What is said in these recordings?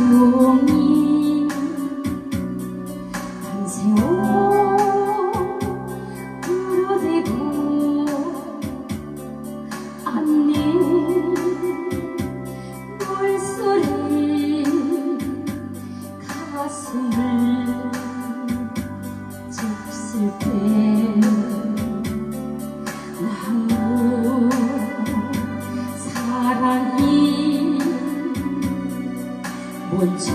종이 밤새워 울어대고 안내 물소리 가슴을 좁쓸 때 나무 사랑이 뭔 줄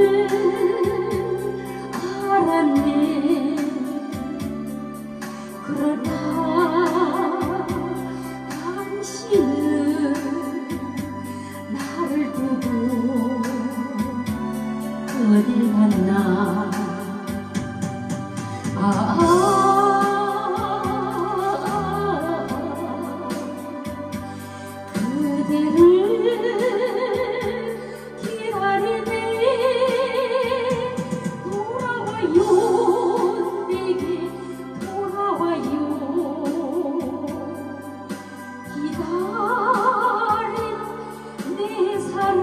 알았네. 그러나 당신은 나를 두고 어딜 갔나. 그대를 기다리네. 돌아와요, 내게 돌아와요. 기다린 내 사랑.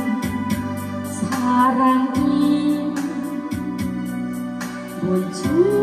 사랑이 뭔 줄